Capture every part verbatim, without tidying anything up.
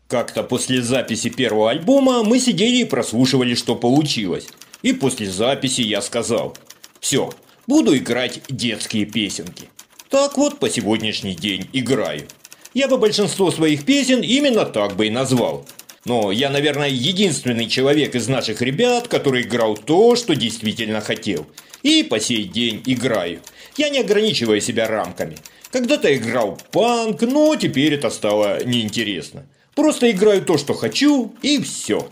Как-то после записи первого альбома мы сидели и прослушивали, что получилось. И после записи я сказал: все, буду играть детские песенки. Так вот по сегодняшний день играю. Я бы большинство своих песен именно так бы и назвал. Но я, наверное, единственный человек из наших ребят, который играл то, что действительно хотел. И по сей день играю. Я не ограничиваю себя рамками. Когда-то играл панк, но теперь это стало неинтересно. Просто играю то, что хочу, и все.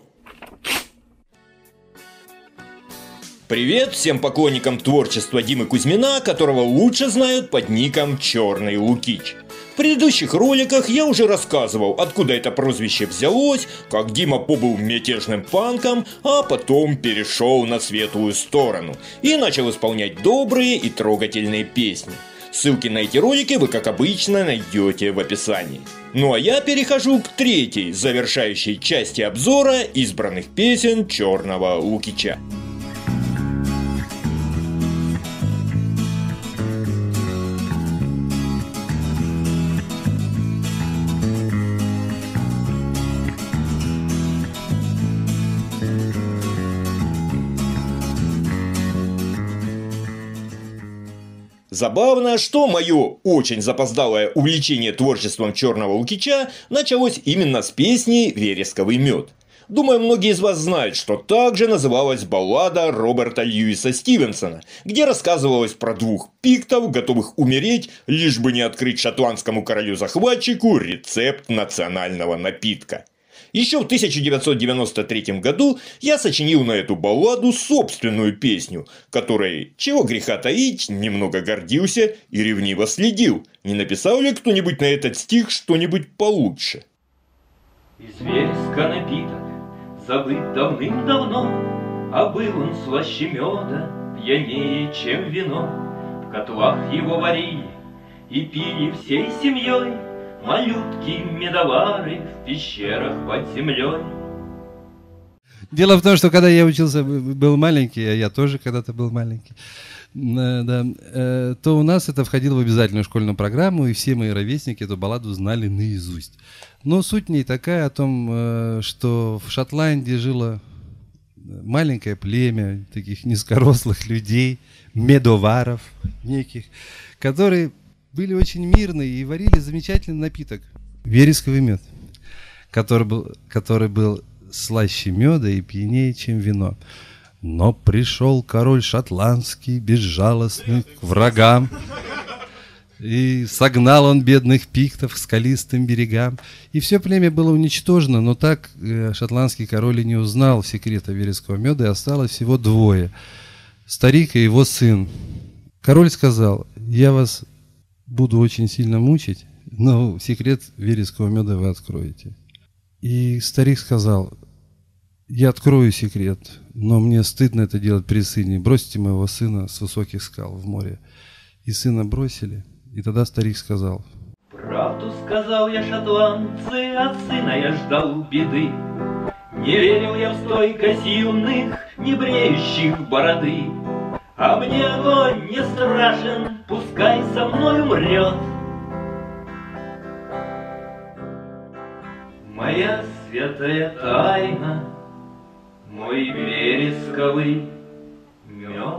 Привет всем поклонникам творчества Димы Кузьмина, которого лучше знают под ником Черный Лукич. В предыдущих роликах я уже рассказывал, откуда это прозвище взялось, как Дима побыл мятежным панком, а потом перешел на светлую сторону и начал исполнять добрые и трогательные песни. Ссылки на эти ролики вы, как обычно, найдете в описании. Ну а я перехожу к третьей, завершающей части обзора избранных песен Черного Лукича. Забавно, что мое очень запоздалое увлечение творчеством Черного Лукича началось именно с песни «Вересковый мед». Думаю, многие из вас знают, что также называлась баллада Роберта Льюиса Стивенсона, где рассказывалось про двух пиктов, готовых умереть, лишь бы не открыть шотландскому королю-захватчику рецепт национального напитка. Еще в тысяча девятьсот девяносто третьем году я сочинил на эту балладу собственную песню, которой, чего греха таить, немного гордился и ревниво следил. Не написал ли кто-нибудь на этот стих что-нибудь получше? Из вереска напиток забыт давным-давно, а был он слаще меда, пьянее, чем вино. В котлах его варили и пили всей семьей малютки-медовары в пещерах под землей. Дело в том, что когда я учился, был маленький, а я тоже когда-то был маленький, да, то у нас это входило в обязательную школьную программу, и все мои ровесники эту балладу знали наизусть. Но суть в ней такая о том, что в Шотландии жило маленькое племя таких низкорослых людей, медоваров неких, которые были очень мирные и варили замечательный напиток – вересковый мед, который был, который был слаще меда и пьянее, чем вино. Но пришел король шотландский, безжалостный к врагам, и согнал он бедных пиктов к скалистым берегам. И все племя было уничтожено, но так э, шотландский король и не узнал секрета верескового меда, и осталось всего двое – старик и его сын. Король сказал: «Я вас буду очень сильно мучить, но секрет верескового меда вы откроете». И старик сказал: «Я открою секрет, но мне стыдно это делать при сыне. Бросьте моего сына с высоких скал в море». И сына бросили, и тогда старик сказал: «Правду сказал я, шотландцы, от сына я ждал беды. Не верил я в стойкость юных, не бреющих бороды. А мне огонь не страшен, пускай со мной умрет. Моя святая тайна, мой вересковый мед».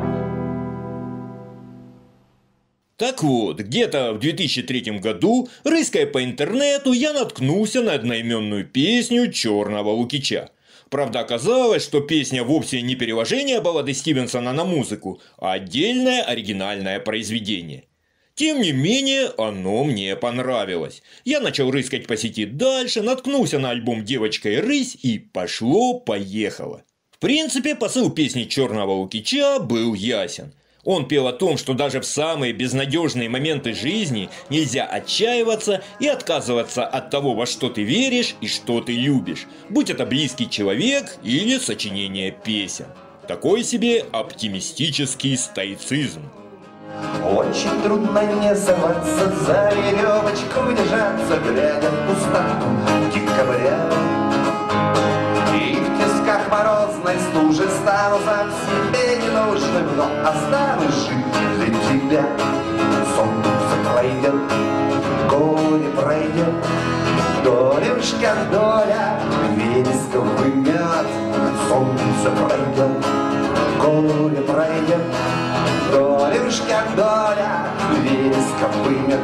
Так вот, где-то в две тысячи третьем году, рыская по интернету, я наткнулся на одноименную песню Черного Лукича. Правда, оказалось, что песня вовсе не переложение баллады Стивенсона на музыку, а отдельное оригинальное произведение. Тем не менее, оно мне понравилось. Я начал рыскать по сети дальше, наткнулся на альбом «Девочка и рысь» и пошло-поехало. В принципе, посыл песни Черного Лукича был ясен. Он пел о том, что даже в самые безнадежные моменты жизни нельзя отчаиваться и отказываться от того, во что ты веришь и что ты любишь, будь это близкий человек или сочинение песен. Такой себе оптимистический стоицизм. Очень трудно не сорваться, за веревочку держаться, глядя в пустоту декабря. И в тисках морозной стужи стану сам себе ненужным, но останусь жить для тебя. тебя. Солнце пройдет, горе пройдет, долюшка, доля, вересковый мед. Солнце пройдет, горе пройдет, долюшка, доля, вересковый мед.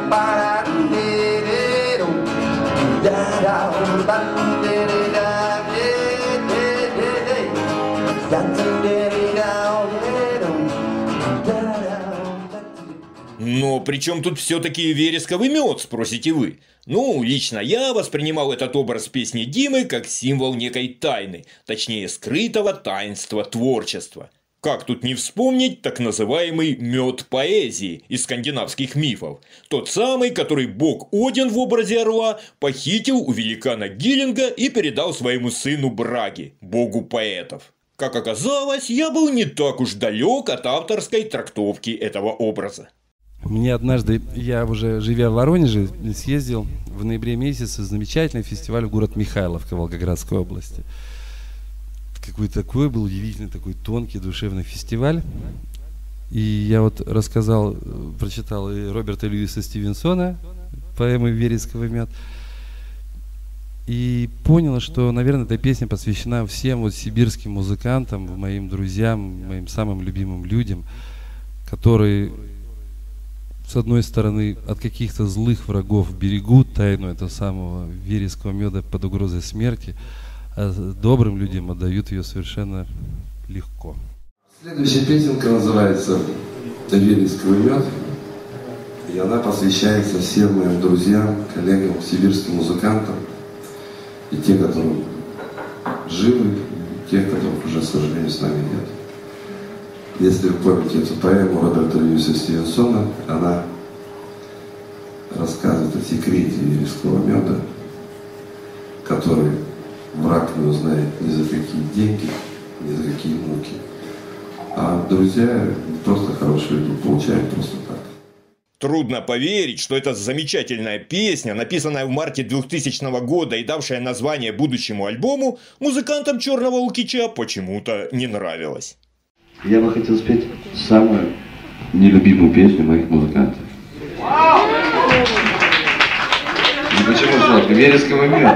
Но при чем тут все-таки вересковый мед, спросите вы? Ну, лично я воспринимал этот образ песни Димы как символ некой тайны, точнее скрытого таинства творчества. Как тут не вспомнить так называемый мед поэзии из скандинавских мифов? Тот самый, который бог Один в образе орла похитил у великана Гиллинга и передал своему сыну Браге, богу поэтов. Как оказалось, я был не так уж далек от авторской трактовки этого образа. Мне однажды, я уже живя в Воронеже, съездил в ноябре месяце замечательный фестиваль в город Михайловка Волгоградской области. Какой такой был удивительный, такой тонкий, душевный фестиваль. И я вот рассказал, прочитал и Роберта Льюиса Стивенсона, поэму «Вересковый мед», и понял, что, наверное, эта песня посвящена всем вот сибирским музыкантам, моим друзьям, моим самым любимым людям, которые, с одной стороны, от каких-то злых врагов берегут тайну этого самого верескового меда под угрозой смерти, а добрым людям отдают ее совершенно легко. Следующая песенка называется «Вересковый мед», и она посвящается всем моим друзьям, коллегам, сибирским музыкантам, и те, которые живы, и те, которых уже, к сожалению, с нами нет. Если вы помните эту поэму Роберта Льюиса Стивенсона, она рассказывает о секрете верескового меда, который враг не узнает ни за какие деньги, ни за какие муки. А друзья, просто хорошие люди, получают просто так. Трудно поверить, что эта замечательная песня, написанная в марте двухтысячного года и давшая название будущему альбому, музыкантам Черного Лукича почему-то не нравилась. Я бы хотел спеть самую нелюбимую песню моих музыкантов. Ну почему жалко? Вересковый мед.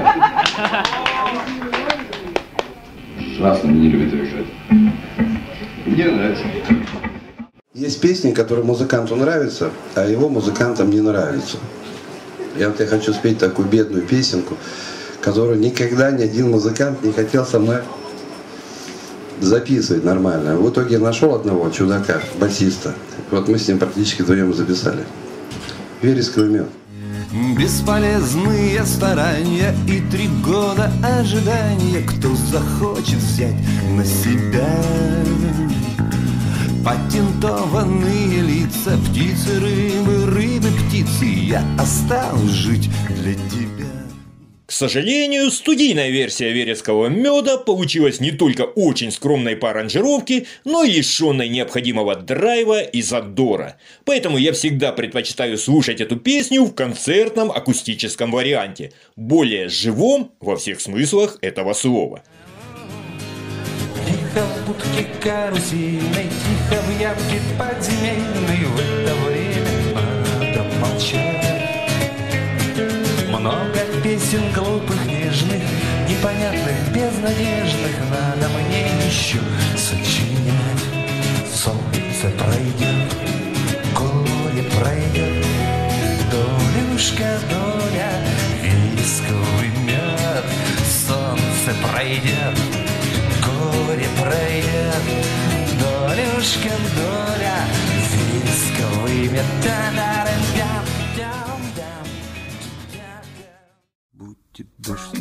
Ужасно не любит ее играть. Мне нравится. Есть песни, которые музыканту нравятся, а его музыкантам не нравятся. Я вот я хочу спеть такую бедную песенку, которую никогда ни один музыкант не хотел со мной записывать нормально. В итоге я нашел одного чудака, басиста. Вот мы с ним практически вдвоем записали. «Вересковый мед». Бесполезные старания и три года ожидания. Кто захочет взять на себя патентованные лица, птицы, рыбы, рыбы, птицы, я осталась жить для тебя. К сожалению, студийная версия верескового меда получилась не только очень скромной по аранжировке, но и лишенной необходимого драйва и задора. Поэтому я всегда предпочитаю слушать эту песню в концертном акустическом варианте, более живом во всех смыслах этого слова. Тихо в будке карусельной, тихо в ямке подземельной, в это время надо молчать. Много песен глупых, нежных, непонятных, безнадежных надо мне еще сочинять. Солнце пройдет, горе пройдет, долюшка, доля, вересковый мед. Солнце пройдет, горе пройдет, долюшка, доля, вересковый мед. Будьте дождь.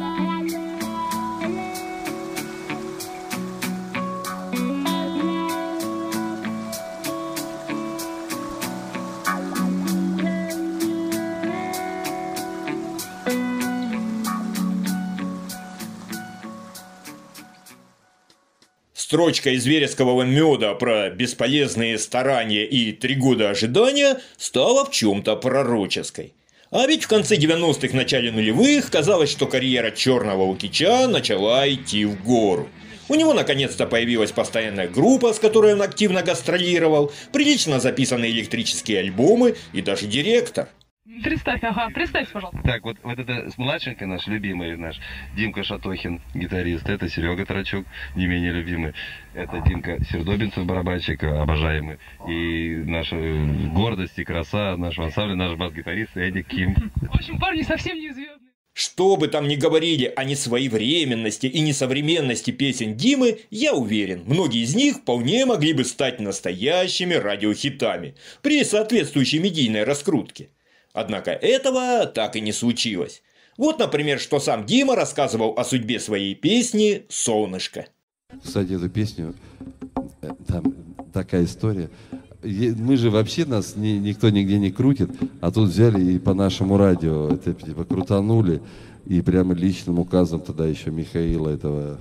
Строчка из верескового меда про бесполезные старания и три года ожидания стала в чем-то пророческой. А ведь в конце девяностых, начале нулевых казалось, что карьера Черного Лукича начала идти в гору. У него наконец-то появилась постоянная группа, с которой он активно гастролировал, прилично записанные электрические альбомы и даже директор. Представь, ага, представь, пожалуйста. Так, вот, вот это младшенький наш, любимый наш, Димка Шатохин, гитарист, это Серега Трачук, не менее любимый, это Димка Сердобинцев, барабанщик, обожаемый, и наша гордость и краса нашего ансамбля, наш бас-гитарист Эдик Ким. В общем, парни совсем не звездные. Что бы там ни говорили о несвоевременности и несовременности песен Димы, я уверен, многие из них вполне могли бы стать настоящими радиохитами при соответствующей медийной раскрутке. Однако этого так и не случилось. Вот, например, что сам Дима рассказывал о судьбе своей песни «Солнышко». Кстати, эту песню, там такая история. Мы же вообще, нас ни, никто нигде не крутит, а тут взяли и по нашему радио это типа крутанули, и прямо личным указом тогда еще Михаила этого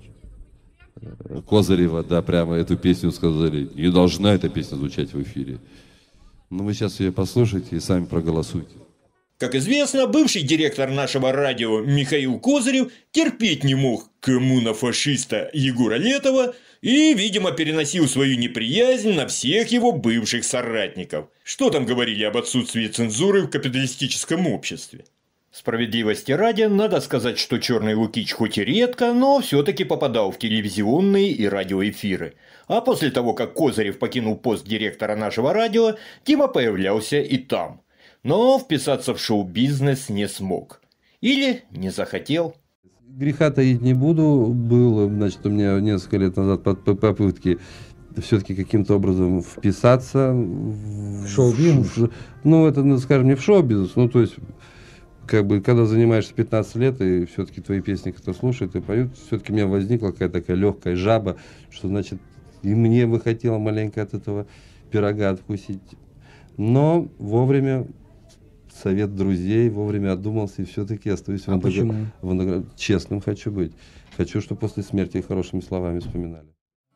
Козырева, да, прямо эту песню сказали, не должна эта песня звучать в эфире. Ну вы сейчас ее послушайте и сами проголосуйте. Как известно, бывший директор нашего радио Михаил Козырев терпеть не мог коммунофашиста Егора Летова и, видимо, переносил свою неприязнь на всех его бывших соратников. Что там говорили об отсутствии цензуры в капиталистическом обществе? Справедливости ради, надо сказать, что Черный Лукич хоть и редко, но все-таки попадал в телевизионные и радиоэфиры. А после того, как Козырев покинул пост директора нашего радио, Дима появлялся и там. Но вписаться в шоу-бизнес не смог. Или не захотел. Греха таить не буду. Было, значит, у меня несколько лет назад попытки все-таки каким-то образом вписаться в шоу-бизнес. Ну, это, скажем, не в шоу-бизнес, ну, то есть, как бы, когда занимаешься пятнадцать лет, и все-таки твои песни кто слушает и поют, все-таки у меня возникла какая-то такая легкая жаба, что, значит, и мне бы хотело маленько от этого пирога откусить. Но вовремя совет друзей, вовремя отдумался, и все-таки остаюсь а в виноград... честным хочу быть. Хочу, чтобы после смерти хорошими словами вспоминали.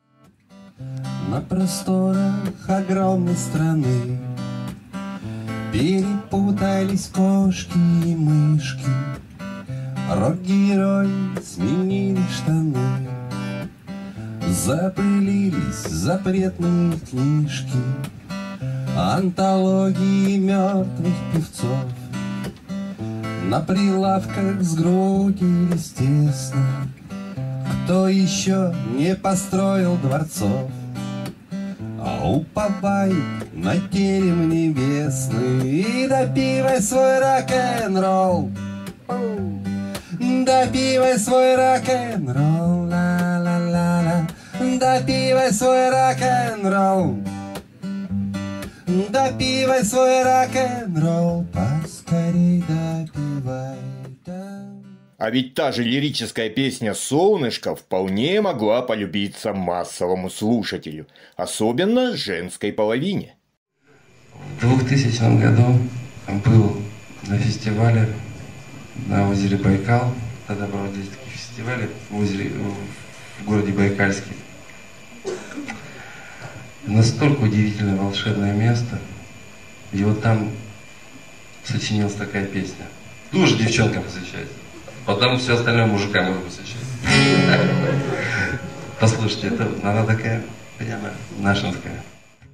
На просторах огромной страны перепутались кошки и мышки, рок-герои сменили штаны, запылились запретные книжки, антологии мертвых певцов. На прилавках сгрудились тесно, кто еще не построил дворцов, а уповает на терем небесный и допивай свой рок-н-ролл, допивай свой рок-н-ролл, ла-ла-ла-ла, допивай свой рок-н-ролл, допивай свой рок-н-ролл, поскорей допивай. А ведь та же лирическая песня «Солнышко» вполне могла полюбиться массовому слушателю, особенно женской половине. В двухтысячном году был на фестивале на озере Байкал, тогда проводились такие фестивали в, озере, в городе Байкальске. Настолько удивительное волшебное место, и вот там сочинилась такая песня. Тоже девчонкам посвящается. Потом все остальное мужикам буду посвящать. Послушайте, это она такая прямо нашинская.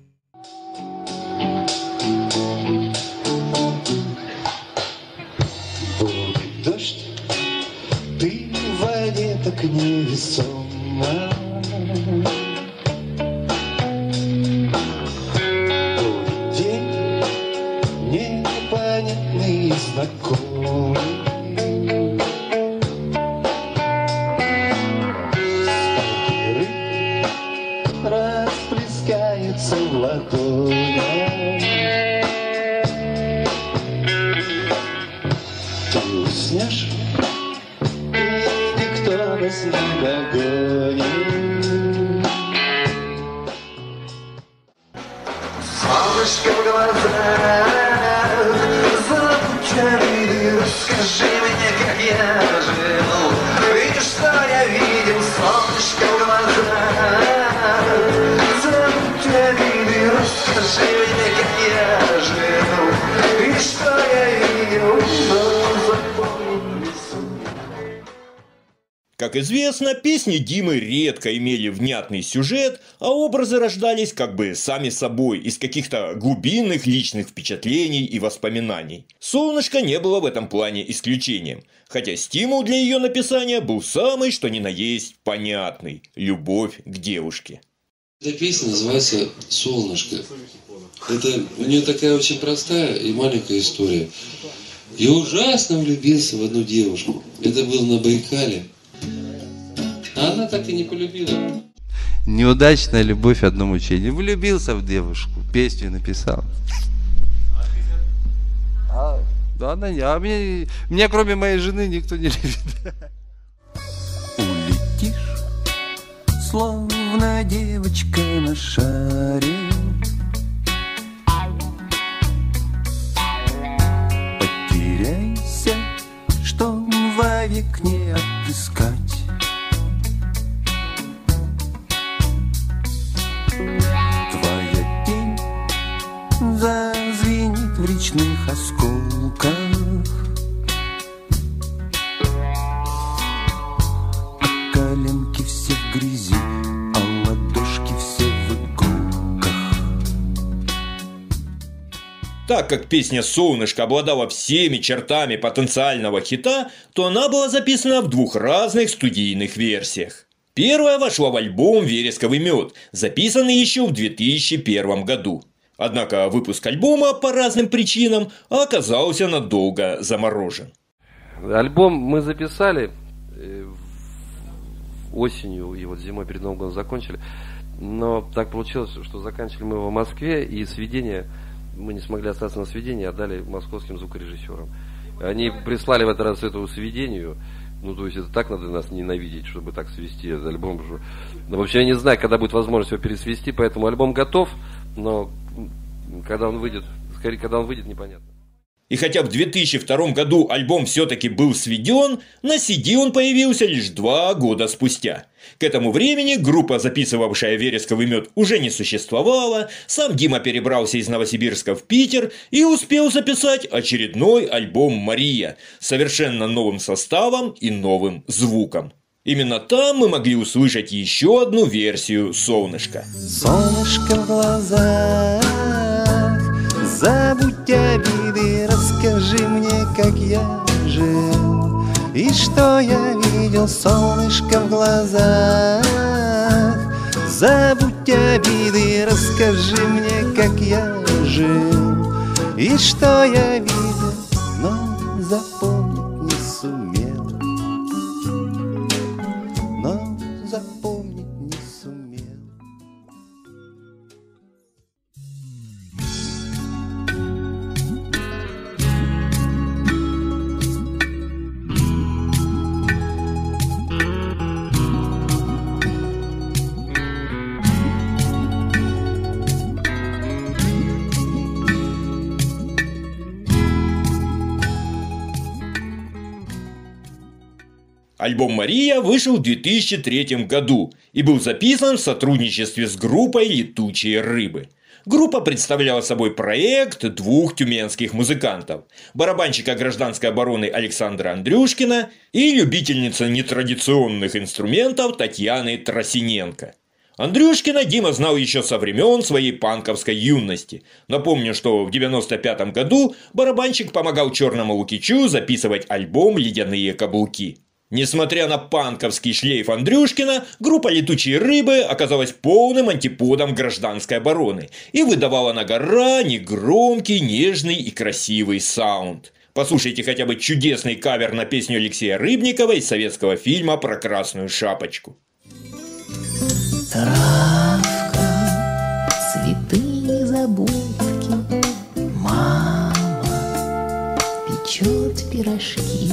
Будет дождь, ты в воде так невесома. Будет день непонятный и знакомый. Расплескается в ладонях. Ты уснешь, и никто нас не догонит. Солнышко в глазах, запутанный, расскажи мне, как я живу. И что я видел, солнышко в глазах, запутанный, расскажи мне, как я живу. И что я видел, но запомнил. как известно, песни Димы редко имели внятный сюжет, а образы рождались как бы сами собой из каких-то глубинных личных впечатлений и воспоминаний. «Солнышко» не было в этом плане исключением, хотя стимул для ее написания был самый что ни на есть понятный – любовь к девушке. Эта песня называется «Солнышко». Это у нее такая очень простая и маленькая история. Я ужасно влюбился в одну девушку. Это было на Байкале. А она так и не полюбила. Неудачная любовь одно мучение. Влюбился в девушку, песню написал. А, да, она не. А меня, меня кроме моей жены никто не любит. Улетишь, словно девочка на шаре. Потеряйся, что вовек не отыскать. Твоя тень зазвенит в речных осколках. А коленки все в грязи, а ладошки все в иголках. Так как песня «Солнышко» обладала всеми чертами потенциального хита, то она была записана в двух разных студийных версиях. Первая вошла в альбом «Вересковый мед», записанный еще в две тысячи первом году. Однако выпуск альбома по разным причинам оказался надолго заморожен. Альбом мы записали осенью и вот зимой перед Новым годом закончили. Но так получилось, что заканчивали мы его в Москве, и сведения, мы не смогли остаться на сведении, отдали московским звукорежиссерам. Они прислали в этот раз эту сведению. Ну, то есть, это так надо нас ненавидеть, чтобы так свести этот альбом. Но вообще, я не знаю, когда будет возможность его пересвести, поэтому альбом готов, но когда он выйдет, скорее, когда он выйдет, непонятно. И хотя в две тысячи втором году альбом все-таки был сведен, на си ди он появился лишь два года спустя. К этому времени группа, записывавшая «Вересковый мед», уже не существовала, сам Дима перебрался из Новосибирска в Питер и успел записать очередной альбом «Мария» с совершенно новым составом и новым звуком. Именно там мы могли услышать еще одну версию «Солнышка». Солнышко в глазах, забудь обиды, расскажи мне, как я жил. И что я видел, солнышко в глазах, забудь обиды, расскажи мне, как я жил. И что я видел, но запомнить не сумел, но запомнить не сумел. Альбом «Мария» вышел в две тысячи третьем году и был записан в сотрудничестве с группой «Летучие рыбы». Группа представляла собой проект двух тюменских музыкантов – барабанщика гражданской обороны Александра Андрюшкина и любительницы нетрадиционных инструментов Татьяны Тросиненко. Андрюшкина Дима знал еще со времен своей панковской юности. Напомню, что в девяносто пятом году барабанщик помогал Черному Лукичу записывать альбом «Ледяные каблуки». Несмотря на панковский шлейф Андрюшкина, группа «Летучие рыбы» оказалась полным антиподом гражданской обороны и выдавала на грани громкий, нежный и красивый саунд. Послушайте хотя бы чудесный кавер на песню Алексея Рыбникова из советского фильма про Красную Шапочку. Травка, цветы незабудки, мама печет пирожки.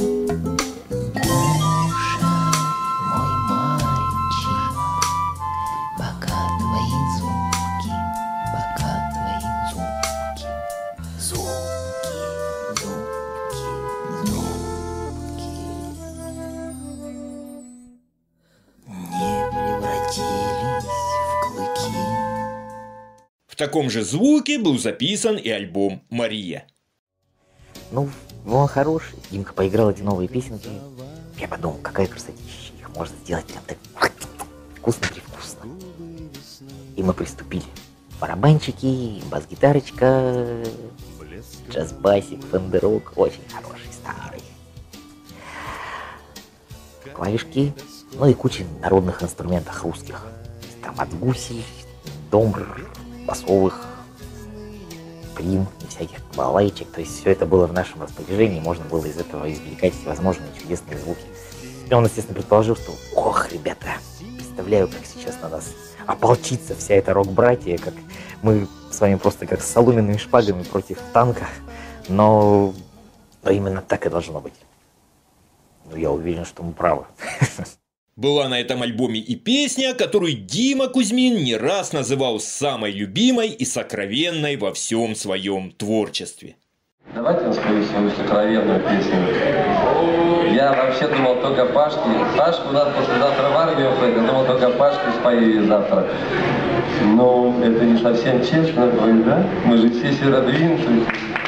В таком же звуке был записан и альбом «Мария». Ну, ну он хороший. Димка поиграл эти новые песенки. Я подумал, какая красотища. Их можно сделать прям так вкусно-привкусно. И мы приступили. Барабанчики, бас-гитарочка, джаз-басик, фендерок, очень хороший, старый. Клавишки, ну и куча народных инструментов русских. Там от гусель, домбр, басовых, прим и всяких балалайчик. То есть все это было в нашем распоряжении, можно было из этого извлекать всевозможные чудесные звуки. И он, естественно, предположил, что ох, ребята, представляю, как сейчас на нас ополчится вся эта рок-братья, как мы с вами просто как с соломенными шпагами против танка. Но, но именно так и должно быть. Ну, я уверен, что мы правы. Была на этом альбоме и песня, которую Дима Кузьмин не раз называл самой любимой и сокровенной во всем своем творчестве. Давайте я спою свою сокровенную песню. Я вообще думал только Пашке. Пашку надо послезавтра в армию уходить, я думал только Пашке спою ей завтра. Но это не совсем честно будет, да? Мы же все сиродвинцы.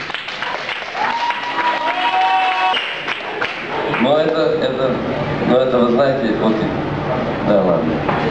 Но это, это, но это, вы знаете, вот, да ладно.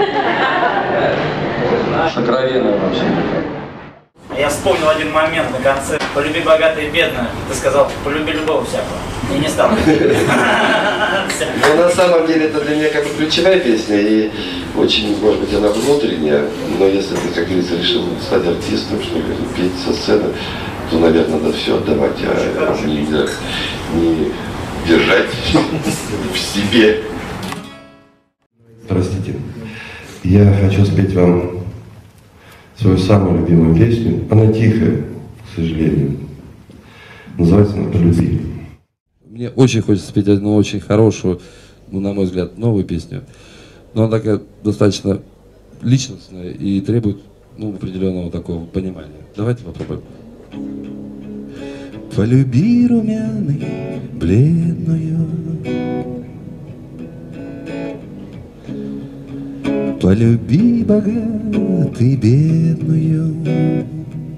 Сокровенное вообще. Я вспомнил один момент на конце. Полюби богатое и бедное. Ты сказал, полюби любого всякого. И не стал. Ну, на самом деле, это для меня как бы ключевая песня, и очень, может быть, она внутренняя, но если ты, как говорится, решил стать артистом, что ли, петь со сцены, то, наверное, надо все отдавать, а не, не держать в себе. Простите, я хочу спеть вам свою самую любимую песню. Она тихая, к сожалению. Называется она «Полюби». Мне очень хочется спеть одну очень хорошую, ну, на мой взгляд, новую песню. Но она такая достаточно личностная и требует, ну, определенного такого понимания. Давайте попробуем. Полюби румяной, бледную, полюби богатой, бедную,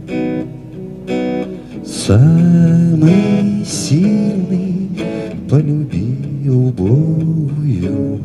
самый сильный полюби убогую,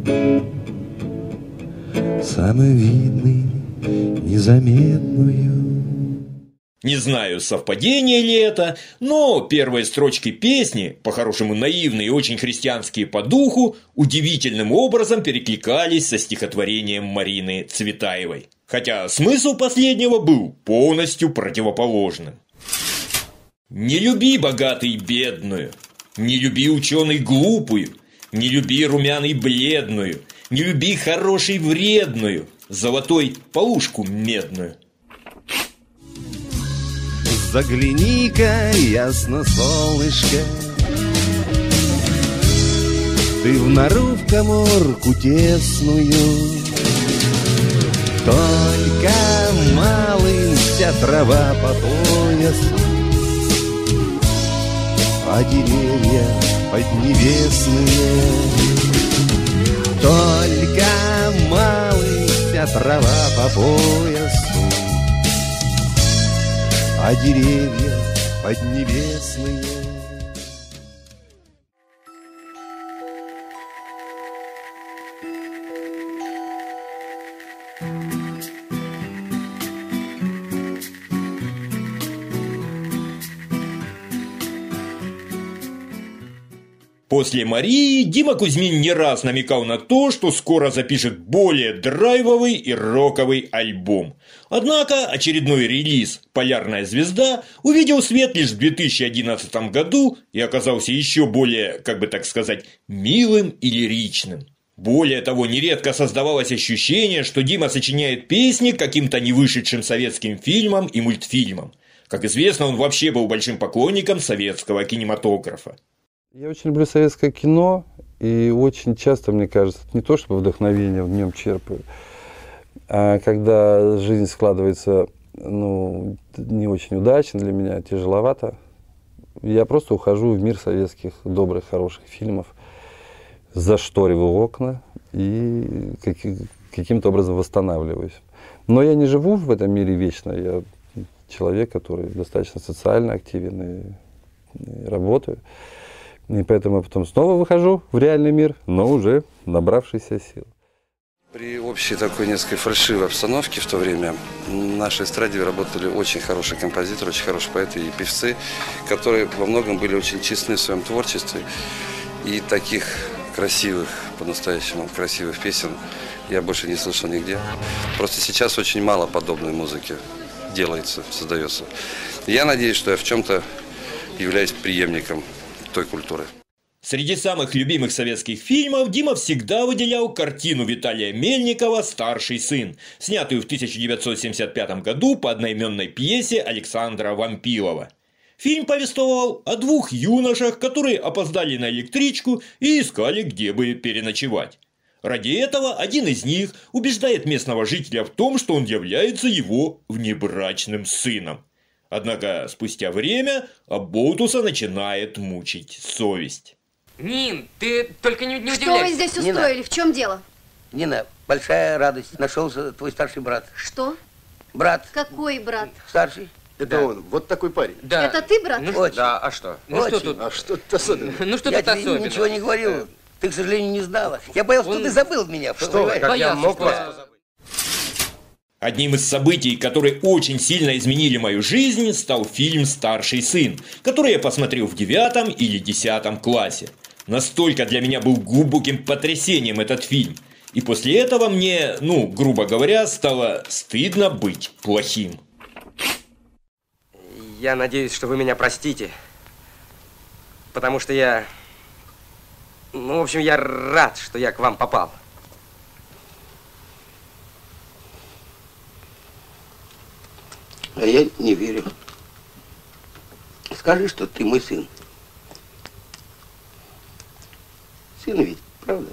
самый видный незаметную. Не знаю, совпадение ли это, но первые строчки песни, по-хорошему наивные и очень христианские по духу, удивительным образом перекликались со стихотворением Марины Цветаевой. Хотя смысл последнего был полностью противоположным. «Не люби, богатый, бедную, не люби, ученый, глупую, не люби, румяный, бледную, не люби, хороший, вредную, золотой полушку медную». Загляни-ка, ясно, солнышко, ты в нору, в каморку тесную. Только малым вся трава по пояс, а деревья поднебесные. Только малым вся трава по поясу, а деревья поднебесные. После Марии Дима Кузьмин не раз намекал на то, что скоро запишет более драйвовый и роковый альбом. Однако очередной релиз «Полярная звезда» увидел свет лишь в две тысячи одиннадцатом году и оказался еще более, как бы так сказать, милым и лиричным. Более того, нередко создавалось ощущение, что Дима сочиняет песни к каким-то невышедшим советским фильмам и мультфильмам. Как известно, он вообще был большим поклонником советского кинематографа. Я очень люблю советское кино, и очень часто, мне кажется, не то чтобы вдохновение в нем черпаю, а когда жизнь складывается, ну, не очень удачно для меня, тяжеловато, я просто ухожу в мир советских добрых, хороших фильмов, зашториваю окна и каким-то образом восстанавливаюсь. Но я не живу в этом мире вечно, я человек, который достаточно социально активен и, и работаю. И поэтому я потом снова выхожу в реальный мир, но уже набравшийся сил. При общей такой несколько фальшивой обстановке в то время в нашей эстраде работали очень хорошие композиторы, очень хорошие поэты и певцы, которые во многом были очень честны в своем творчестве. И таких красивых, по-настоящему красивых песен я больше не слышал нигде. Просто сейчас очень мало подобной музыки делается, создается. Я надеюсь, что я в чем-то являюсь преемником той культуры. Среди самых любимых советских фильмов Дима всегда выделял картину Виталия Мельникова «Старший сын», снятую в тысяча девятьсот семьдесят пятом году по одноименной пьесе Александра Вампилова. Фильм повествовал о двух юношах, которые опоздали на электричку и искали, где бы переночевать. Ради этого один из них убеждает местного жителя в том, что он является его внебрачным сыном. Однако спустя время Аболтуса начинает мучить совесть. Нин, ты только не, не Что удивляйся. вы здесь устроили? Нина. В чем дело? Нина, большая радость. Нашелся твой старший брат. Что? Брат. Какой брат? Старший. Это да. он, вот такой парень. Да. Это ты, брат? Ну, Очень. Да, а что? Ну Очень. что тут? А что тут особенного? Ну что я тут особенного? Я тебе ничего не говорил. Ты, к сожалению, не знала. Я боялся, Он... что ты забыл меня. Что? Как Боялся, я мог что... вас позабыть? Одним из событий, которые очень сильно изменили мою жизнь, стал фильм «Старший сын», который я посмотрел в девятом или десятом классе. Настолько для меня был глубоким потрясением этот фильм. И после этого мне, ну, грубо говоря, стало стыдно быть плохим. Я надеюсь, что вы меня простите. Потому что я... Ну, в общем, я рад, что я к вам попал. А я не верю. Скажи, что ты мой сын. Сын ведь, правда?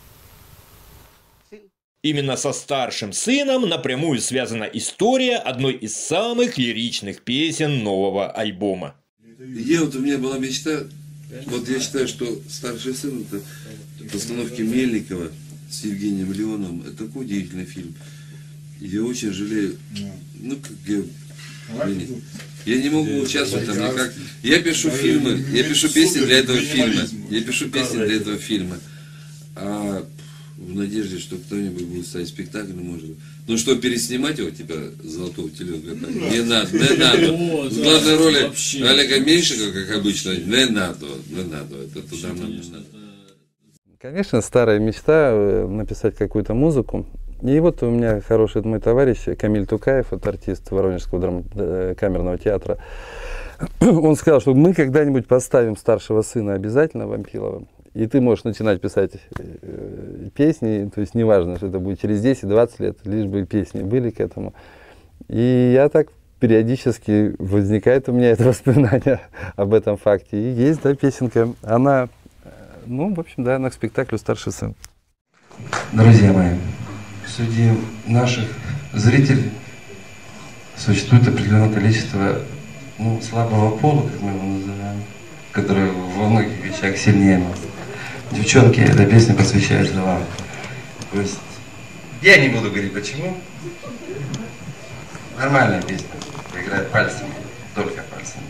Именно со старшим сыном напрямую связана история одной из самых лиричных песен нового альбома. Я вот, у меня была мечта, вот я считаю, что «Старший сын» — это постановки Мельникова с Евгением Леоновым. Это такой удивительный фильм. Я очень жалею, ну как я, я не могу участвовать там никак. Я пишу фильмы, я пишу песни для этого фильма, я пишу песни для этого фильма. А в надежде, что кто-нибудь будет ставить спектакль, может быть. Ну что, переснимать его, типа, «Золотого теленка»? Не надо, не надо. С главной роли Олега Меньшикова, как обычно, не надо, не надо. Это туда нам не надо. Конечно, старая мечта написать какую-то музыку. И вот у меня хороший мой товарищ Камиль Тукаев, это артист Воронежского драм- камерного театра. Он сказал, что мы когда-нибудь поставим «Старшего сына» обязательно Вампилова. И ты можешь начинать писать э, песни, то есть неважно, что это будет через десять-двадцать лет, лишь бы песни были к этому. И я так периодически возникает у меня это воспоминание об этом факте. И есть, да, песенка. Она, ну, в общем, да, она к спектаклю «Старший сын». Друзья мои, среди наших зрителей существует определенное количество, ну, слабого пола, как мы его называем, который во многих вещах сильнее нас. Девчонки, эта песня посвящается вам. То есть, я не буду говорить почему. Нормальная песня, играет пальцами, только пальцами.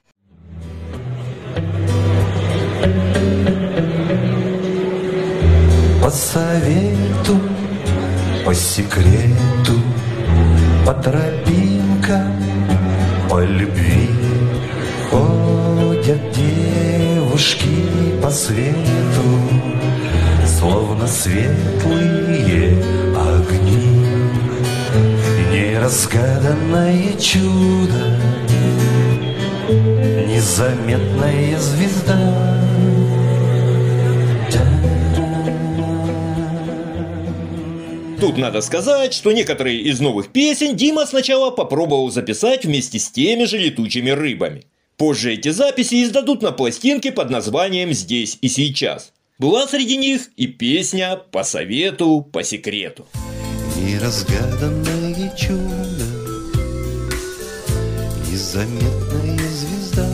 По совету, по секрету, по тропинкам, по любви ходят девушки по свету, словно светлые огни, неразгаданное чудо, незаметная звезда. Тут надо сказать, что некоторые из новых песен Дима сначала попробовал записать вместе с теми же летучими рыбами. Позже эти записи издадут на пластинке под названием «Здесь и сейчас». Была среди них и песня «По совету, по секрету». Неразгаданное чудо, незаметная звезда.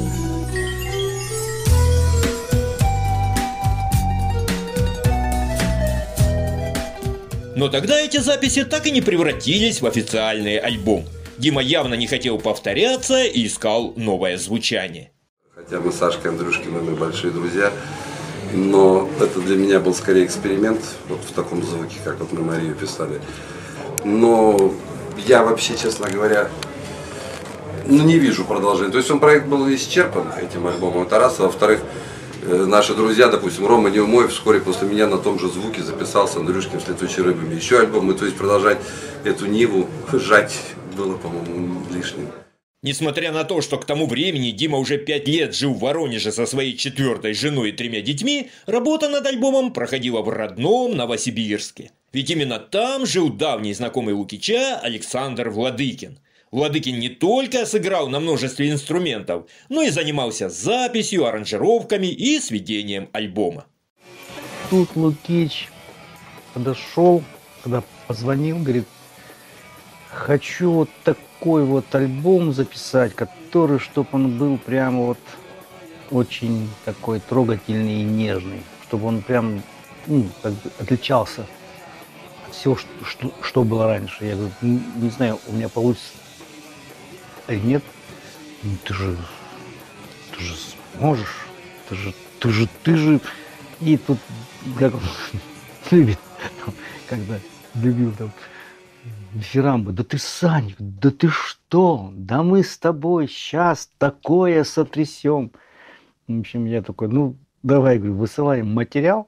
Но тогда эти записи так и не превратились в официальный альбом. Дима явно не хотел повторяться и искал новое звучание. Хотя мы с Сашкой Андрюшкиным, мы большие друзья, но это для меня был скорее эксперимент вот в таком звуке, как вот мы Марию писали. Но я вообще, честно говоря, ну, не вижу продолжения. То есть он проект был исчерпан этим альбомом, это раз, а во-вторых, наши друзья, допустим, Рома Неумоев вскоре после меня на том же звуке записался с Андрюшкиным с «Летучей рыбами». Еще альбом, и то есть продолжать эту ниву жать было, по-моему, лишним. Несмотря на то, что к тому времени Дима уже пять лет жил в Воронеже со своей четвертой женой и тремя детьми, работа над альбомом проходила в родном Новосибирске. Ведь именно там жил давний знакомый Лукича Александр Владыкин. Владыкин не только сыграл на множестве инструментов, но и занимался записью, аранжировками и сведением альбома. Тут Лукич подошел, когда позвонил, говорит, хочу вот такой вот альбом записать, который, чтобы он был прям вот очень такой трогательный и нежный, чтобы он прям ну, как бы отличался от всего, что, что, что было раньше. Я говорю, не, не знаю, у меня получится или нет. Ну, ты же, ты же сможешь, ты же, ты же, ты же. И тут, как он любит, когда любил там дифирамбы, да ты, Саник, да ты что, да мы с тобой сейчас такое сотрясем. В общем, я такой, ну, давай, говорю, высылаем материал.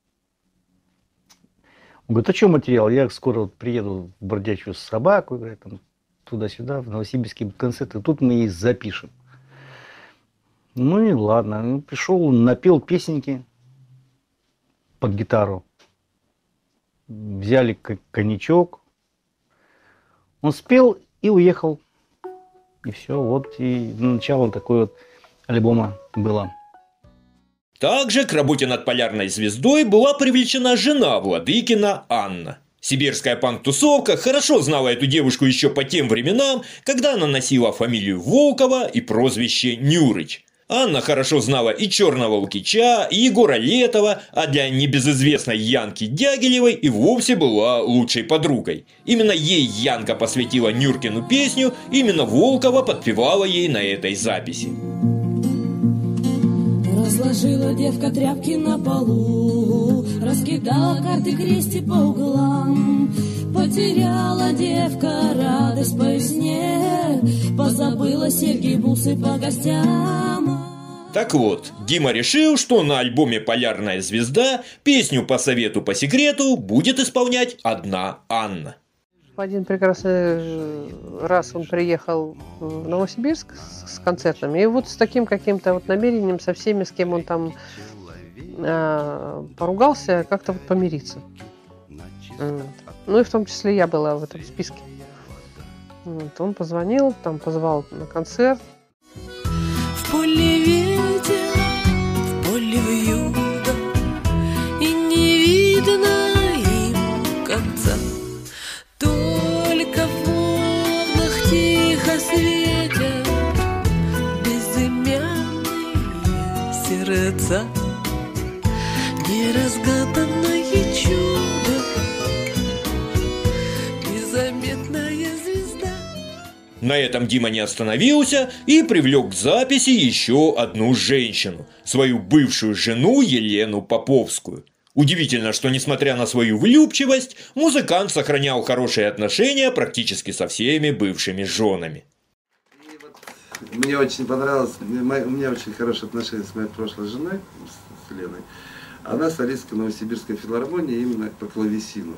Он говорит, а что материал? Я скоро вот приеду в бродячую собаку, говорит, там, туда-сюда, в Новосибирский концерт, и тут мы и запишем. Ну и ладно, ну, пришел, напел песенки под гитару. Взяли коньячок. Он спел и уехал. И все, вот и начало такой вот альбома было. Также к работе над «Полярной звездой» была привлечена жена Владыкина Анна. Сибирская панк-тусовка хорошо знала эту девушку еще по тем временам, когда она носила фамилию Волкова и прозвище Нюрыч. Анна хорошо знала и Черного Лукича, и Егора Летова, а для небезызвестной Янки Дягилевой и вовсе была лучшей подругой. Именно ей Янка посвятила Нюркину песню, именно Волкова подпевала ей на этой записи. Разложила девка тряпки на полу, раскидала карты крести по углам. Потеряла девка радость по весне, позабыла серьги, бусы по гостям. Так вот, Дима решил, что на альбоме «Полярная звезда» песню «По совету, по секрету» будет исполнять одна Анна. В один прекрасный раз он приехал в Новосибирск с концертами, и вот с таким каким-то вот намерением со всеми, с кем он там э, поругался, как-то вот помириться. Вот. Ну и в том числе я была в этом списке. Вот. Он позвонил, там позвал на концерт. В поле ветер, в поле вьюга, и не видно им конца. Только в волнах тихо светят безымянные сердца. Неразгаданное чудо, незаметная звезда. На этом Дима не остановился и привлек к записи еще одну женщину, свою бывшую жену Елену Поповскую. Удивительно, что, несмотря на свою влюбчивость, музыкант сохранял хорошие отношения практически со всеми бывшими женами. Мне очень понравилось, у меня очень хорошие отношения с моей прошлой женой, с Леной. Она солистка Новосибирской филармонии именно по клавесину.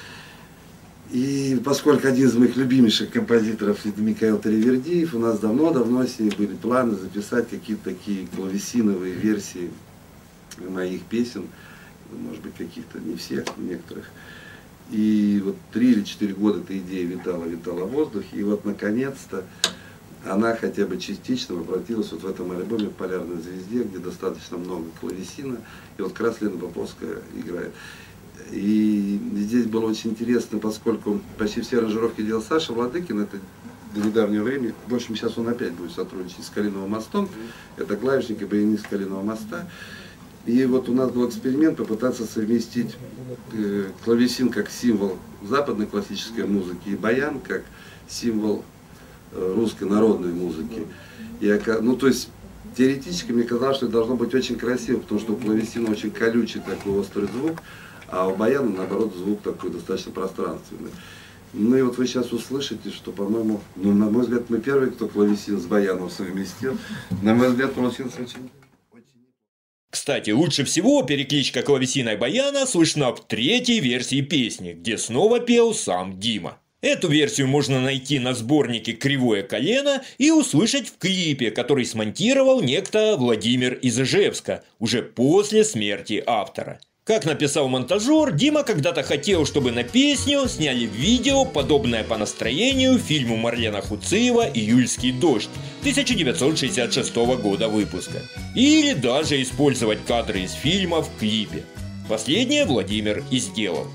И поскольку один из моих любимейших композиторов это Михаил Таривердиев, у нас давно-давно с ней были планы записать какие-то такие клавесиновые версии моих песен. Может быть, каких-то, не всех, некоторых. И вот три или четыре года эта идея витала, витала в воздухе. И вот, наконец-то, она хотя бы частично воплотилась вот в этом альбоме «Полярной звезде», где достаточно много клавесина. И вот как раз Лена Поповская играет. И здесь было очень интересно, поскольку почти все аранжировки делал Саша Владыкин, это до недавнего времени. В общем, сейчас он опять будет сотрудничать с Калиновым мостом. Это клавишник и баянист Калинового моста. И вот у нас был эксперимент попытаться совместить э, клавесин как символ западной классической музыки и баян как символ э, русской народной музыки. И, ну, то есть теоретически мне казалось, что это должно быть очень красиво, потому что у клавесина очень колючий такой острый звук, а у баяна, наоборот, звук такой достаточно пространственный. Ну и вот вы сейчас услышите, что, по-моему, ну, на мой взгляд, мы первые, кто клавесин с баяном совместил. На мой взгляд, получилось очень... Кстати, лучше всего перекличка клавесина и баяна слышна в третьей версии песни, где снова пел сам Дима. Эту версию можно найти на сборнике «Кривое колено» и услышать в клипе, который смонтировал некто Владимир из Ижевска, уже после смерти автора. Как написал монтажер, Дима когда-то хотел, чтобы на песню сняли видео, подобное по настроению фильму Марлена Хуциева «Июльский дождь» тысяча девятьсот шестьдесят шестого года выпуска. Или даже использовать кадры из фильма в клипе. Последнее Владимир и сделал.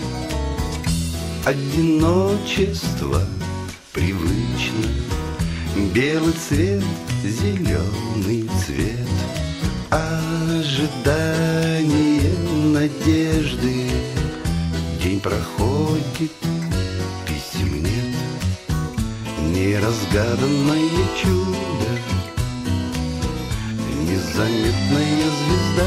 Одиночество привычно, белый цвет, зеленый цвет, ожидание надежды. День проходит, писем нет, неразгаданное чудо, незаметная звезда.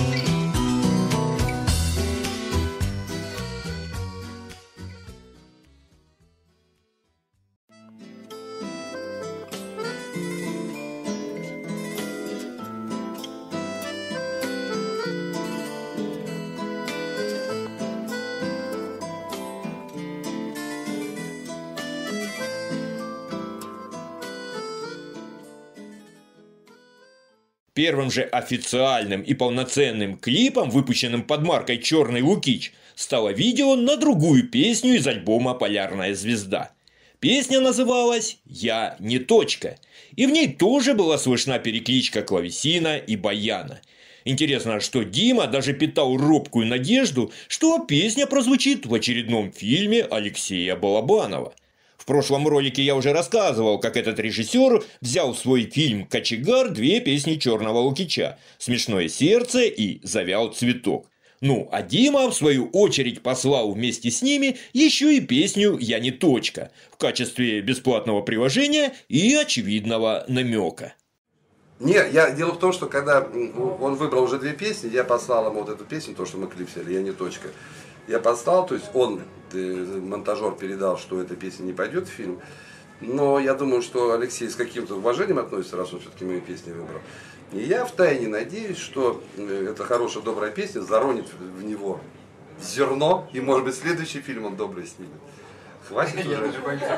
Первым же официальным и полноценным клипом, выпущенным под маркой «Черный Лукич», стало видео на другую песню из альбома «Полярная звезда». Песня называлась «Я не точка», и в ней тоже была слышна перекличка клавесина и баяна. Интересно, что Дима даже питал робкую надежду, что песня прозвучит в очередном фильме Алексея Балабанова. В прошлом ролике я уже рассказывал, как этот режиссер взял в свой фильм «Кочегар» две песни Черного Лукича «Смешное сердце» и «Завял цветок». Ну, а Дима, в свою очередь, послал вместе с ними еще и песню «Я не точка» в качестве бесплатного приложения и очевидного намека. Нет, я, дело в том, что когда он выбрал уже две песни, я послал ему вот эту песню, то, что мы клип сняли, «Я не точка». Я послал, то есть он, монтажер, передал, что эта песня не пойдет в фильм. Но я думаю, что Алексей с каким-то уважением относится, раз он все-таки мои песни выбрал. И я втайне надеюсь, что эта хорошая, добрая песня заронит в него зерно, и, может быть, следующий фильм он добрый снимет. Хватит уже. Я даже боюсь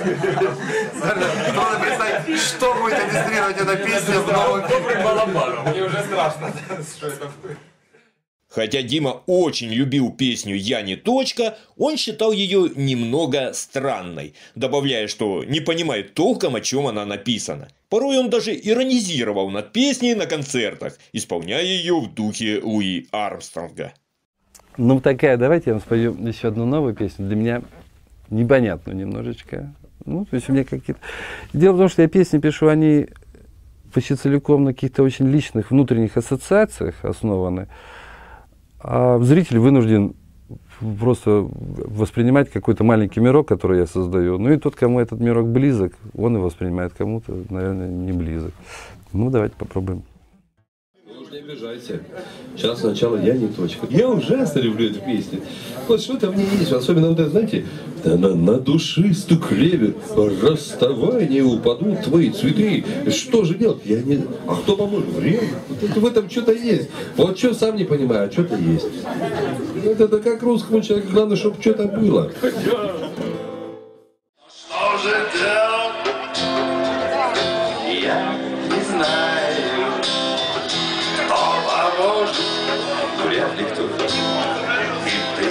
представить, что будет иллюстрировать эта песня в новом фильме. Добрый Балабанов. Мне уже страшно, что это будет. Хотя Дима очень любил песню «Я не точка», он считал ее немного странной, добавляя, что не понимает толком, о чем она написана. Порой он даже иронизировал над песней на концертах, исполняя ее в духе Луи Армстронга. Ну такая, давайте я вам спою еще одну новую песню, для меня непонятную немножечко. Ну, то есть у меня какие-то... Дело в том, что я песни пишу, они почти целиком на каких-то очень личных внутренних ассоциациях основаны. А зритель вынужден просто воспринимать какой-то маленький мирок, который я создаю. Ну и тот, кому этот мирок близок, он его воспринимает, кому-то, наверное, не близок. Ну, давайте попробуем. Не обижайся. Сейчас сначала «Я не точка». Я ужасно люблю эту песню. Вот что-то в ней есть, особенно вот это, знаете, да на, на душистый клевер расставание упадут твои цветы. Что же делать? Я не... А кто поможет? Время. Вот это, в этом что-то есть. Вот что сам не понимаю, а что-то есть. Это, это как русскому человеку, главное, чтобы что-то было. Что же делать? Я не знаю. Вряд ли кто. И ты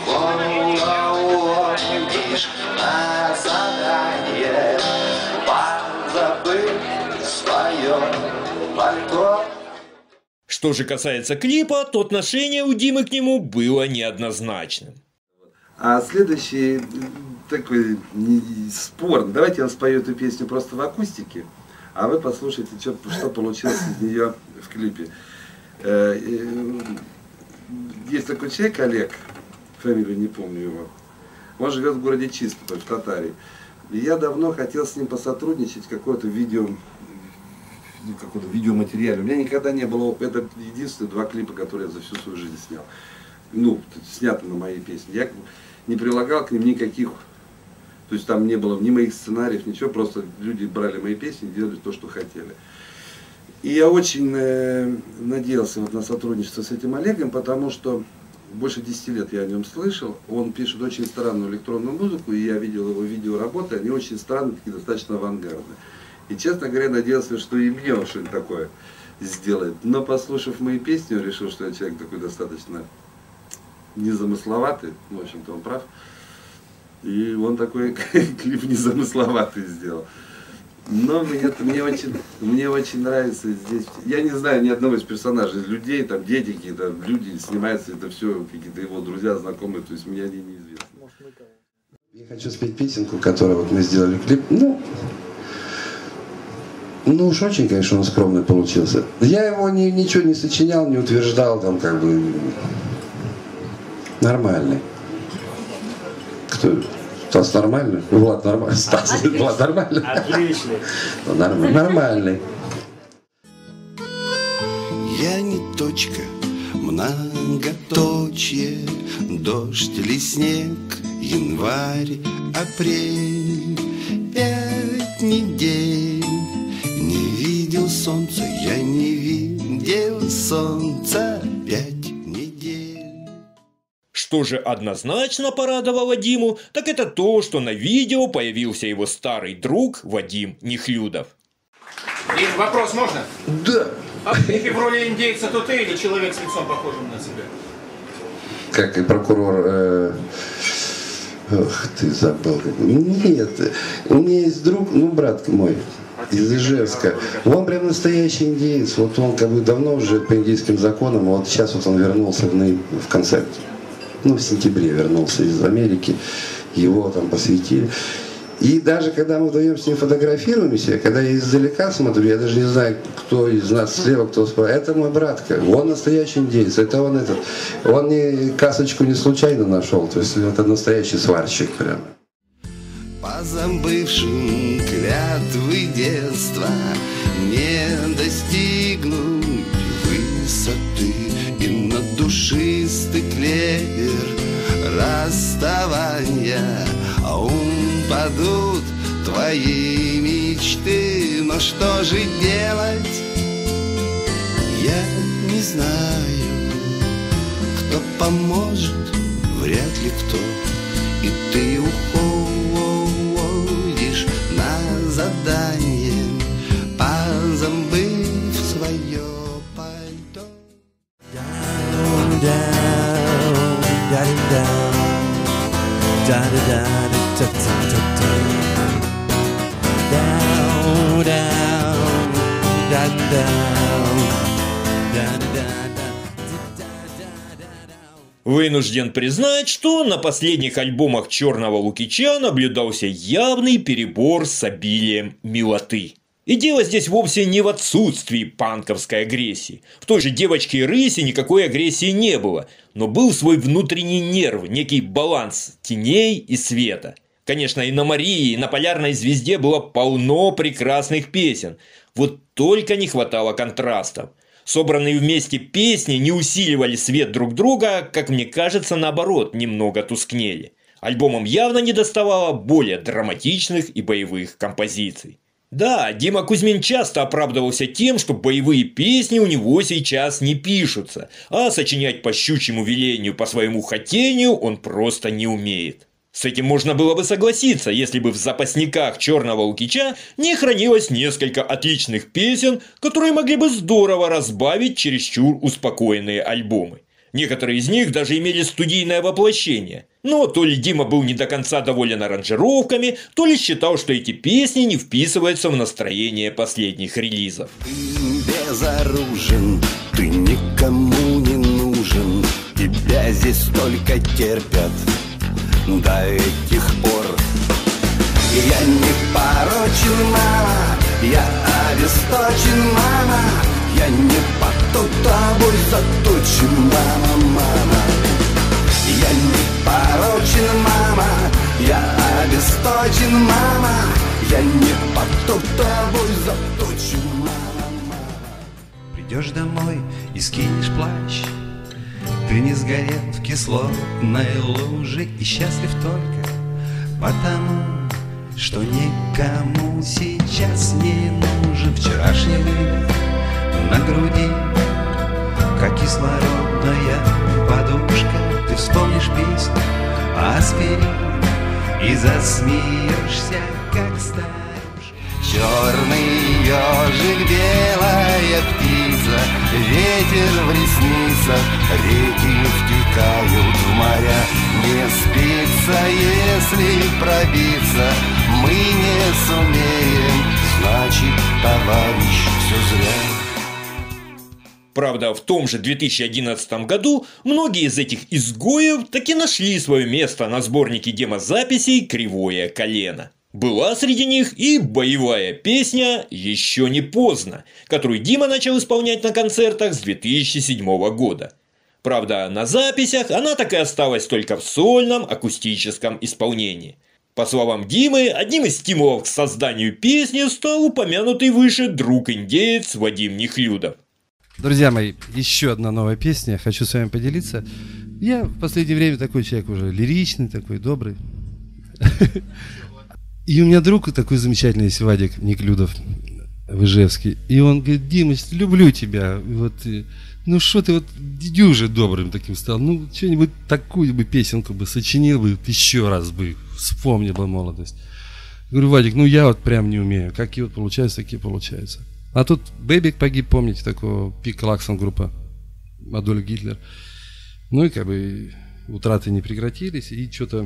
уходишь на задание, позабыв свое пальто. Что же касается клипа, то отношение у Димы к нему было неоднозначным. А следующий такой спор. Давайте я вам спою эту песню просто в акустике, а вы послушайте, что, что получилось из нее в клипе. Есть такой человек, Олег, фамилию не помню его, он живет в городе Чистополь, в Татарии. И я давно хотел с ним посотрудничать, какое-то видео, каком-то видеоматериале. У меня никогда не было, это единственные два клипа, которые я за всю свою жизнь снял. Ну, сняты на мои песни. Я не прилагал к ним никаких, то есть там не было ни моих сценариев, ничего, просто люди брали мои песни и делали то, что хотели. И я очень э, надеялся вот на сотрудничество с этим Олегом, потому что больше десяти лет я о нем слышал. Он пишет очень странную электронную музыку, и я видел его видеоработы, они очень странные, такие достаточно авангардные. И, честно говоря, надеялся, что и мне он что-нибудь такое сделает. Но, послушав мои песни, он решил, что я человек такой достаточно незамысловатый. Ну, в общем-то, он прав. И он такой клип незамысловатый сделал. Но мне, мне, очень, мне очень нравится здесь. Я не знаю ни одного из персонажей, из людей, там дети какие-то, люди снимаются, это все какие-то его друзья, знакомые, то есть мне они неизвестны. Я хочу спеть песенку, которую вот мы сделали клип. Ну, ну уж очень, конечно, он скромный получился. Я его ни, ничего не сочинял, не утверждал, там как бы нормальный. Кто? Стас нормальный? Влад нормальный. Стас, Влад нормальный? Отличный. Нормальный. Нормальный. Я не точка, многоточие, дождь или снег, январь, апрель, пять недель. Не видел солнца, я не видел солнца, пять недель. Что же однозначно порадовало Диму, так это то, что на видео появился его старый друг Вадим Нехлюдов. Дим, вопрос можно? Да. А ты в роли индейца то ты или человек с лицом похожим на себя? Как и прокурор... Э... Ох, ты забыл. Нет, у меня есть друг, ну, брат мой, из Ижевска. Он прям настоящий индеец. Вот он как бы давно уже по индейским законам, вот сейчас вот он вернулся в, в конце, ну, в сентябре вернулся из Америки. Его там посвятили. И даже когда мы вдвоем с ним фотографируемся, когда я издалека смотрю, я даже не знаю, кто из нас слева, кто справа. Это мой братка. Он настоящий индейец. Это он этот. Он не касочку не случайно нашел. То есть это настоящий сварщик прямо. Позабывшим клятвы детства не достигнуть высоты, и на душистый клевер расставания упадут твои мечты. Но что же делать? Я не знаю, кто поможет, вряд ли кто. И ты уходишь на задание, позабыв свое пальто. Down, down, down, down, down, down, down, down, down. Вынужден признать, что на последних альбомах Черного Лукича наблюдался явный перебор с обилием милоты. И дело здесь вовсе не в отсутствии панковской агрессии. В той же «Девочке и рысе» никакой агрессии не было, но был свой внутренний нерв, некий баланс теней и света. Конечно, и на «Марии», и на «Полярной звезде» было полно прекрасных песен, вот только не хватало контрастов. Собранные вместе песни не усиливали свет друг друга, а, как мне кажется, наоборот, немного тускнели. Альбомам явно недоставало более драматичных и боевых композиций. Да, Дима Кузьмин часто оправдывался тем, что боевые песни у него сейчас не пишутся, а сочинять по щучьему велению по своему хотению он просто не умеет. С этим можно было бы согласиться, если бы в запасниках Черного Лукича не хранилось несколько отличных песен, которые могли бы здорово разбавить чересчур успокоенные альбомы. Некоторые из них даже имели студийное воплощение. Но то ли Дима был не до конца доволен аранжировками, то ли считал, что эти песни не вписываются в настроение последних релизов. Ты безоружен, ты никому не нужен, тебя здесь только терпят до этих пор. Я не порочен, мама, я обесточен, мама, я не под тобой заточен, мама, мама. Я не порочен, мама, я обесточен, мама, я не под тобой заточен, мама. Придешь домой и скинешь плащ, ты не сгорел в кислотной луже и счастлив только потому, что никому сейчас не нужен вчерашний выбег на груди, как кислородная подушка. Ты вспомнишь песню аспирин и засмеешься, как старушка. Черный ежик, белая птица, ветер в ресницах, реки втекают в моря. Не спится, если пробиться мы не сумеем, значит, товарищ, все зря. Правда, в том же две тысячи одиннадцатом году многие из этих изгоев таки нашли свое место на сборнике демозаписей «Кривое колено». Была среди них и боевая песня «Еще не поздно», которую Дима начал исполнять на концертах с две тысячи седьмого года. Правда, на записях она так и осталась только в сольном акустическом исполнении. По словам Димы, одним из стимулов к созданию песни стал упомянутый выше друг-индеец Вадим Нехлюдов. Друзья мои, еще одна новая песня, хочу с вами поделиться. Я в последнее время такой человек уже лиричный, такой добрый. И у меня друг такой замечательный есть, Вадик Неклюдов в Ижевске. И он говорит: Димыч, люблю тебя. Вот, ну что ты вот дюже добрым таким стал. Ну, что-нибудь такую бы песенку бы сочинил бы, еще раз бы вспомнил бы молодость. Говорю: Вадик, ну я вот прям не умею. Какие вот получаются, такие получаются. А тут Бэбик погиб, помните, такого, Пик Клаксон группа, Адольф Гитлер. Ну и как бы утраты не прекратились, и что-то...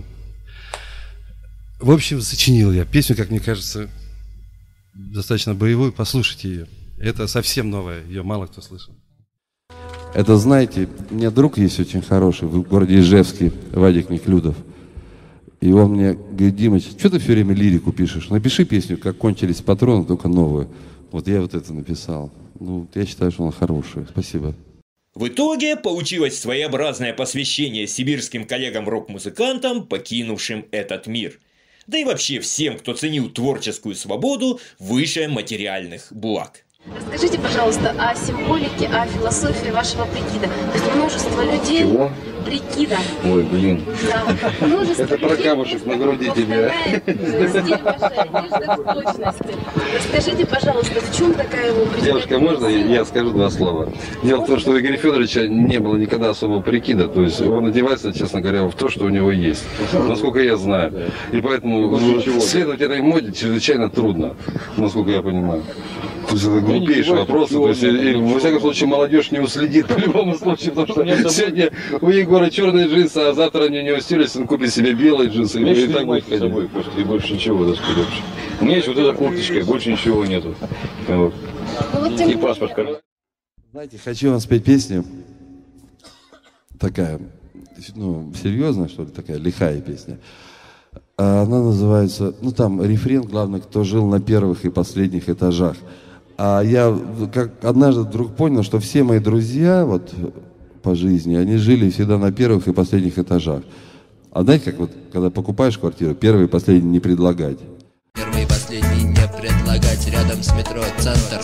В общем, сочинил я песню, как мне кажется, достаточно боевую. Послушайте ее. Это совсем новая, ее мало кто слышал. Это, знаете, у меня друг есть очень хороший в городе Ижевске, Вадик Неклюдов. И он мне говорит: Димыч, что ты все время лирику пишешь? Напиши песню «Как кончились патроны», только новую. Вот я вот это написал. Ну, я считаю, что она хорошая. Спасибо. В итоге получилось своеобразное посвящение сибирским коллегам-рок-музыкантам, покинувшим этот мир. Да и вообще всем, кто ценил творческую свободу выше материальных благ. Расскажите, пожалуйста, о символике, о философии вашего прикида. То есть множество людей... Чего? Прикида. Ой, блин. Да. Множество Это про камушек на груди тебе. Стиль вашей одежды в точности. Расскажите, пожалуйста, в чем такая его прикида? Девушка, можно я скажу два слова? Дело в том, что у Игоря Федоровича не было никогда особого прикида. То есть он одевается, честно говоря, в то, что у него есть. Насколько я знаю. И поэтому следовать этой моде чрезвычайно трудно, насколько я понимаю. То есть это глупейший вопрос. То есть, и, и, во всяком случае, молодежь не уследит по любому случаю, потому что сегодня у Егора черные джинсы, а завтра они не устились, он купит себе белые джинсы. И, и так будет ходить. Собой, и больше ничего, да, скудёшь. У меня есть вот эта курточка, и больше ничего нету. Вот. И паспорт. Знаете, хочу вам спеть песню. Такая, ну, серьезная, что ли, такая лихая песня. Она называется, ну там рефрен, главное, кто жил на первых и последних этажах. А я как однажды вдруг понял, что все мои друзья вот по жизни, они жили всегда на первых и последних этажах. А знаете, как вот, когда покупаешь квартиру, первый и последний не предлагать. Первый и последний не предлагать, рядом с метро центр.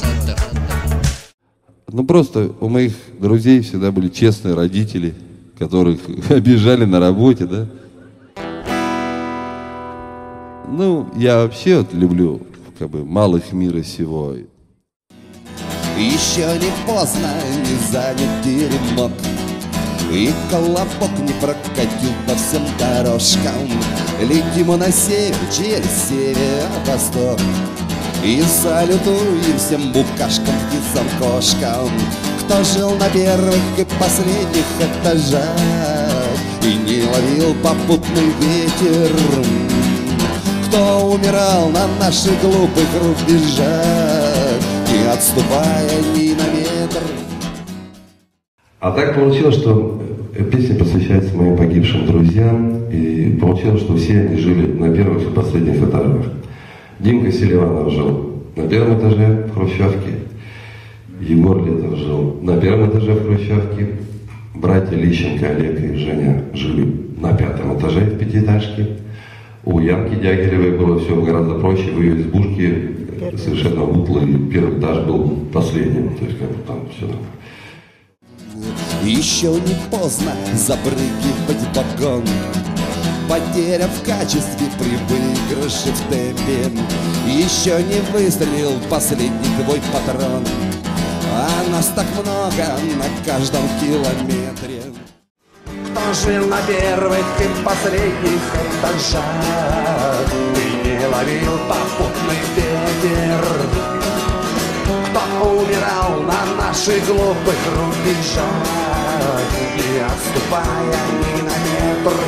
Ну просто у моих друзей всегда были честные родители, которых обижали на работе, да. Ну, я вообще вот люблю как бы малых мира сего. Еще не поздно, не занят ремонт, и колобок не прокатил по всем дорожкам. Летим на север, через северо-восток, и салютуем всем букашкам, птицам, кошкам, кто жил на первых и последних этажах и не ловил попутный ветер, кто умирал на наших глупых рубежах, не отступая ни на метр. А так получилось, что песня посвящается моим погибшим друзьям, и получилось, что все они жили на первых и последних этажах. Димка Селиванов жил на первом этаже в хрущевке, Егор Летов жил на первом этаже в хрущевке, братья Лищенко, Олег и Женя жили на пятом этаже в пятиэтажке. У Янки Дягилевой было все гораздо проще. В ее избушке как-то совершенно выпло, и первый этаж был последним, то есть как бы там все. Еще не поздно запрыгивать в вагон. Потеря в качестве при выигрыше в темпе. Еще не выстрелил последний твой патрон, а нас так много на каждом километре. Кто жил на первых и последних этажах и не ловил попутный ветер? Кто умирал на наших глупых рубежах, не отступая ни на метр?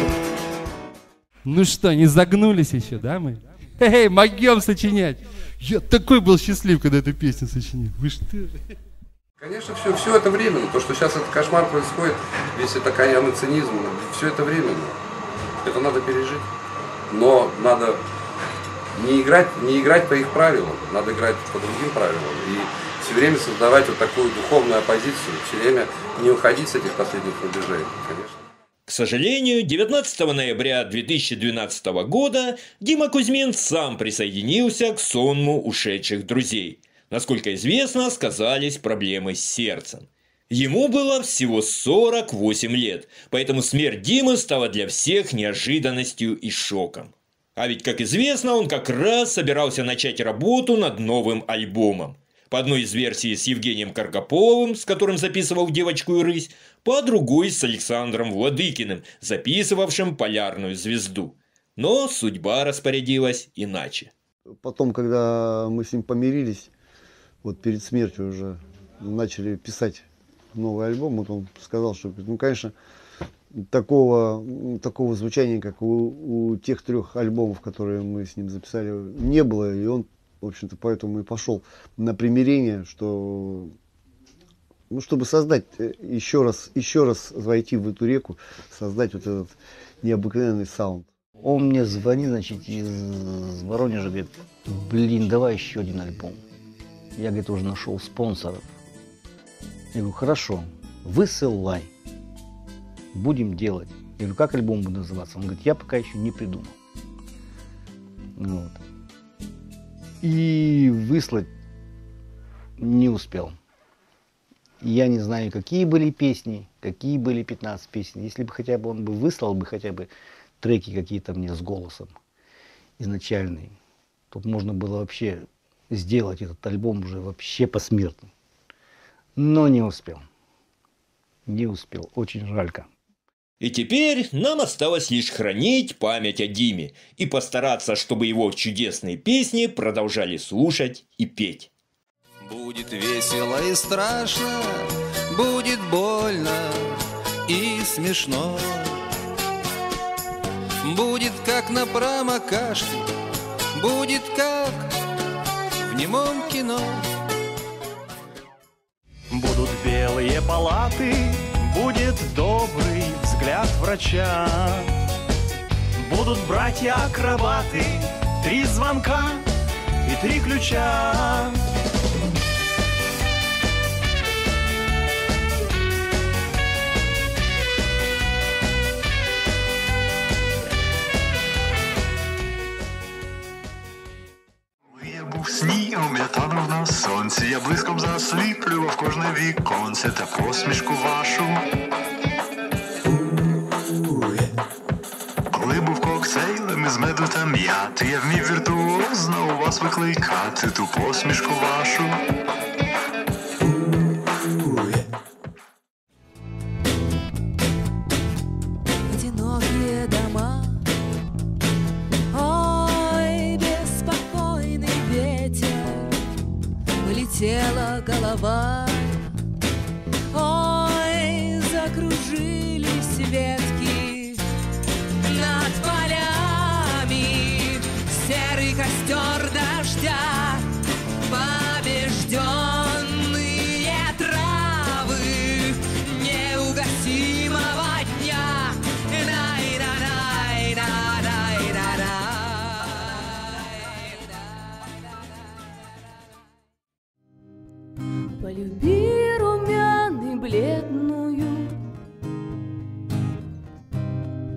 Ну что, не загнулись еще, да, мы? Эй, могем сочинять! Я такой был счастлив, когда эту песню сочинил. Вы что? Конечно, все, все это временно. То, что сейчас этот кошмар происходит, весь это окаянный цинизм, все это временно. Это надо пережить. Но надо не играть, не играть по их правилам, надо играть по другим правилам. И все время создавать вот такую духовную оппозицию, все время не уходить с этих последних рубежей, конечно. К сожалению, девятнадцатого ноября две тысячи двенадцатого года Дима Кузьмин сам присоединился к сонму ушедших друзей. Насколько известно, сказались проблемы с сердцем. Ему было всего сорок восемь лет, поэтому смерть Димы стала для всех неожиданностью и шоком. А ведь, как известно, он как раз собирался начать работу над новым альбомом. По одной из версий с Евгением Каргополовым, с которым записывал «Девочку и рысь», по другой с Александром Владыкиным, записывавшим «Полярную звезду». Но судьба распорядилась иначе. Потом, когда мы с ним помирились, вот перед смертью уже начали писать новый альбом, вот он сказал, что, ну, конечно, такого, такого звучания, как у, у тех трех альбомов, которые мы с ним записали, не было, и он, в общем-то, поэтому и пошел на примирение, что, ну, чтобы создать еще раз, еще раз войти в эту реку, создать вот этот необыкновенный саунд. Он мне звонит, значит, из Воронежа, говорит, блин, давай еще один альбом. Я, говорит, уже нашел спонсоров. Я говорю, хорошо, высылай, будем делать. Я говорю, как альбом будет называться? Он говорит, я пока еще не придумал. Вот. И выслать не успел. Я не знаю, какие были песни, какие были пятнадцать песен. Если бы хотя бы он бы выслал бы хотя бы треки какие-то мне с голосом изначальные, то можно было вообще сделать этот альбом уже вообще посмертно. Но не успел. Не успел. Очень жалько. И теперь нам осталось лишь хранить память о Диме и постараться, чтобы его чудесные песни продолжали слушать и петь. Будет весело и страшно, будет больно и смешно. Будет как на промокашке, будет как в немом кино. Будут белые палаты, будет добрый взгляд врача. Будут братья-акробаты, три звонка и три ключа. Снігом я танув на сонці, я блиском засліплював кожне віконце та посмішку вашу. Коли був коктейлем із меду та м'яти, я вмів віртуозно у вас викликати ту посмішку вашу. Одинокие дома, ой, беспокойный ветер, полетела голова, ой, закружились ветки над полями, серый костер дождя, побежденные травы неугасимого дня. Полюби румяный бледную,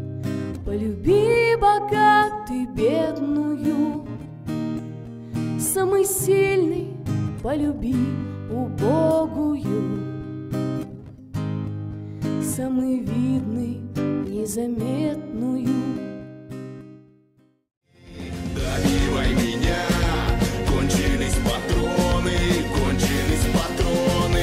полюби богатый бедную, самый сильный, полюби убогую. Самый видный, незаметную. Добивай меня, кончились патроны, кончились патроны.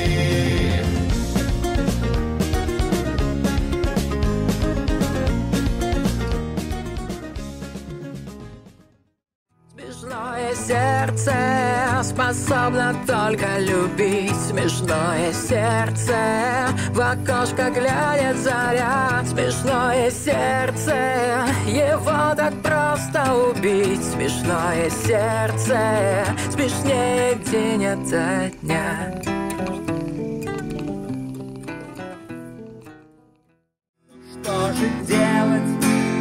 Смешное сердце способно только любить. Смешное сердце, в окошко глядит заря. Смешное сердце, его так просто убить. Смешное сердце, смешнее день ото дня. Что же делать?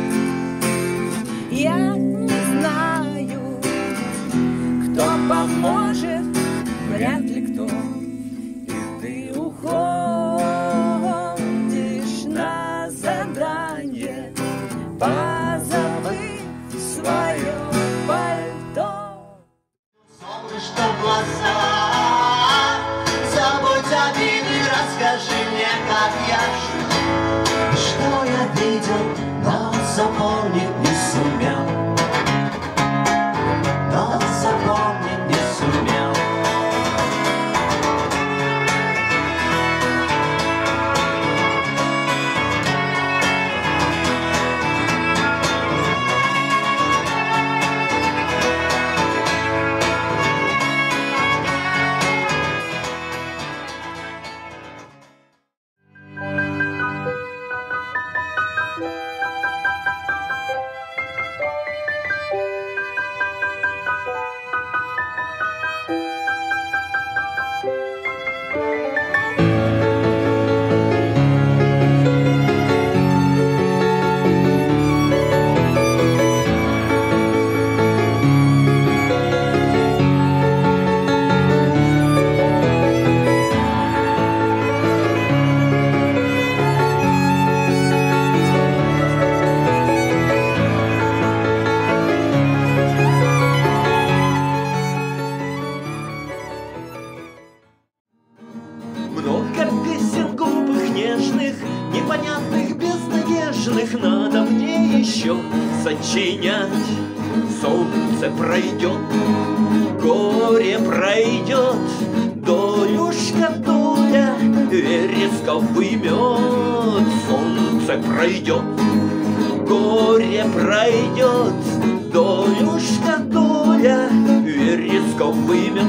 Я не знаю, кто поможет, вряд ли кто. И ты уходишь на задание, позабыв свое пальто. Солнышко в глаза, забудь обиды, расскажи мне, как я жил. Что я видел, но запомнить не сумел. Но запомнить не сумел. Много песен глупых, нежных, непонятных, безнадежных надо мне еще сочинять. Солнце пройдет, горе пройдет, долюшка доля вересковый мед. Солнце пройдет, горе пройдет, долюшка доля вересковый мед.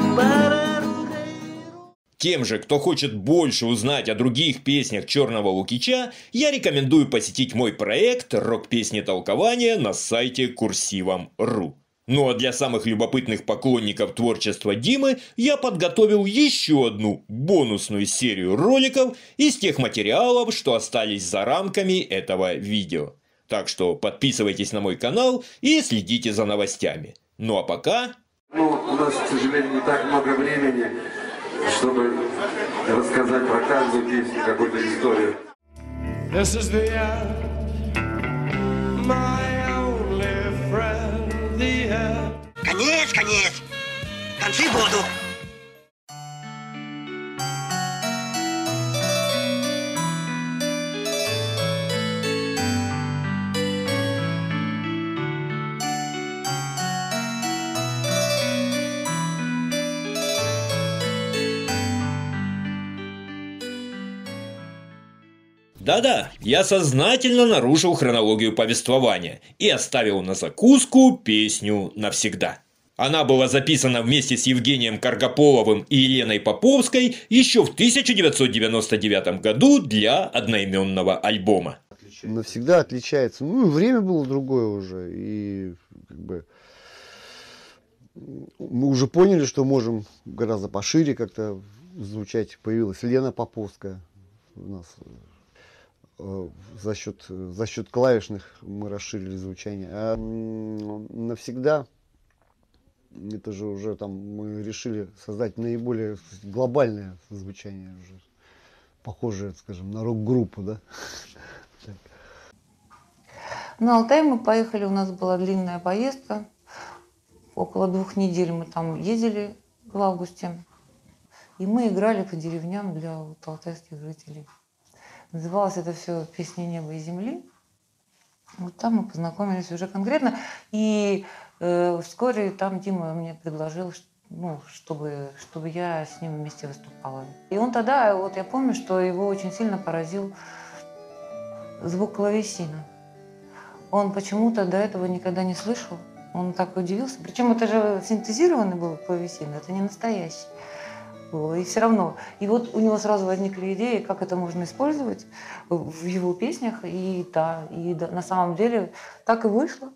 Тем же, кто хочет больше узнать о других песнях Черного Лукича, я рекомендую посетить мой проект «Рок-песни толкования» на сайте курсивом точка ру. Ну а для самых любопытных поклонников творчества Димы я подготовил еще одну бонусную серию роликов из тех материалов, что остались за рамками этого видео. Так что подписывайтесь на мой канал и следите за новостями. Ну а пока... Ну, у нас, к сожалению, не так много времени, чтобы рассказать про каждую песню какую-то историю. This is the end, my only friend, the end. Конец, конец. Концы будут. Да-да, я сознательно нарушил хронологию повествования и оставил на закуску песню навсегда. Она была записана вместе с Евгением Каргополовым и Еленой Поповской еще в тысяча девятьсот девяносто девятом году для одноименного альбома. Навсегда отличается. Ну, время было другое уже. И как бы мы уже поняли, что можем гораздо пошире как-то звучать. Появилась Лена Поповская у нас. За счет, за счет клавишных мы расширили звучание. А навсегда, это же уже там мы решили создать наиболее глобальное звучание, уже похожее, скажем, на рок-группу, да? На Алтай мы поехали, у нас была длинная поездка. около двух недель мы там ездили в августе. И мы играли по деревням для вот, алтайских жителей. Называлось это все «Песни неба и земли». Вот там мы познакомились уже конкретно. И э, вскоре там Дима мне предложил, ну, чтобы, чтобы я с ним вместе выступала. И он тогда, вот я помню, что его очень сильно поразил звук клавесина. Он почему-то до этого никогда не слышал. Он так удивился. Причем это же синтезированный был клавесин, это не настоящий. И все равно. И вот у него сразу возникли идеи, как это можно использовать в его песнях. И да, и да, на самом деле так и вышло.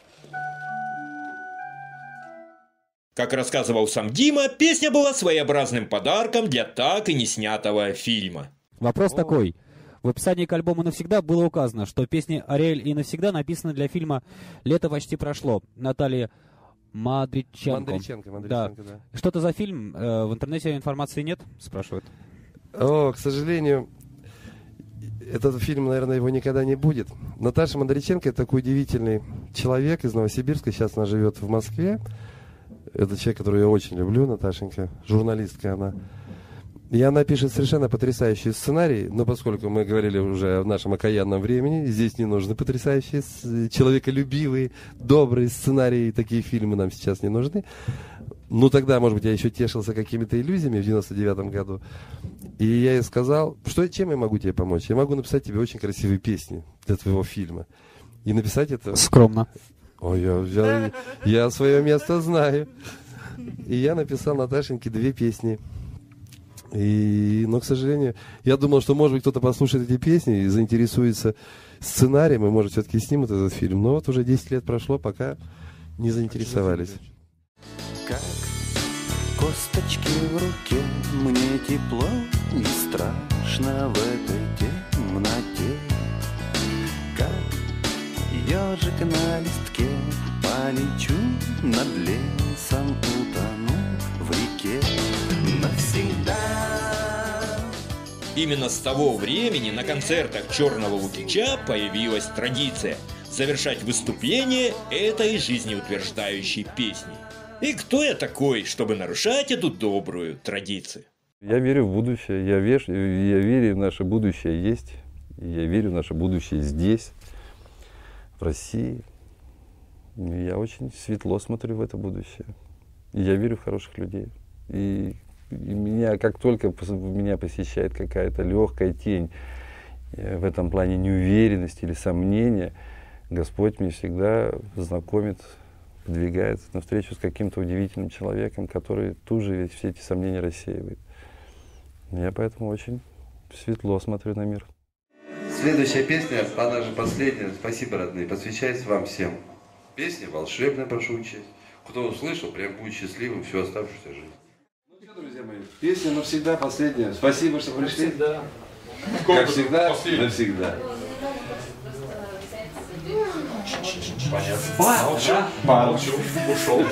Как рассказывал сам Дима, песня была своеобразным подарком для так и не снятого фильма. Вопрос такой. В описании к альбому «Навсегда» было указано, что песни «Ариэль» и «Навсегда» написаны для фильма «Лето почти прошло» Натальи Мандриченко. Мандриченко, Мандриченко, да. да. Что это за фильм? Э, в интернете информации нет? Спрашивают. О, к сожалению, этот фильм, наверное, его никогда не будет. Наташа Мандриченко — это такой удивительный человек из Новосибирска. Сейчас она живет в Москве. Это человек, которого я очень люблю, Наташенька. Журналистка она. И она пишет совершенно потрясающий сценарий, но поскольку мы говорили уже в нашем окаянном времени, здесь не нужны потрясающие, человеколюбивые, добрые сценарии, такие фильмы нам сейчас не нужны. Ну, тогда, может быть, я еще тешился какими-то иллюзиями в девяносто девятом году. И я ей сказал, что, чем я могу тебе помочь? Я могу написать тебе очень красивые песни для твоего фильма. И написать это... Скромно. Ой, я, я, я свое место знаю. И я написал Наташеньке две песни. И, но, к сожалению, я думал, что, может быть, кто-то послушает эти песни и заинтересуется сценарием, и, может, все-таки снимут этот фильм. Но вот уже десять лет прошло, пока не заинтересовались. Как косточки в руке, мне тепло и страшно в этой темноте. Как ежик на листке, полечу над лесом, утону в реке навсегда. Именно с того времени на концертах Черного Лукича появилась традиция завершать выступление этой жизнеутверждающей песней. И кто я такой, чтобы нарушать эту добрую традицию? Я верю в будущее, я, веш... я верю в наше будущее есть, я верю в наше будущее здесь, в России. И я очень светло смотрю в это будущее. И я верю в хороших людей. И И меня, как только меня посещает какая-то легкая тень в этом плане неуверенности или сомнения, Господь мне всегда знакомит, подвигает навстречу с каким-то удивительным человеком, который тут же ведь все эти сомнения рассеивает. Я поэтому очень светло смотрю на мир. Следующая песня, она же последняя. Спасибо, родные, посвящается вам всем. Песня волшебная, прошу учесть. Кто услышал, прям будет счастливым всю оставшуюся жизнь. Друзья мои, песня навсегда последняя. Спасибо, что пришли. Навсегда. Как всегда, навсегда. Понятно. Молчу. Молчу. Ушел.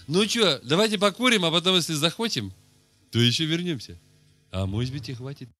Ну что, давайте покурим, а потом, если захватим, то еще вернемся. А может быть и хватит.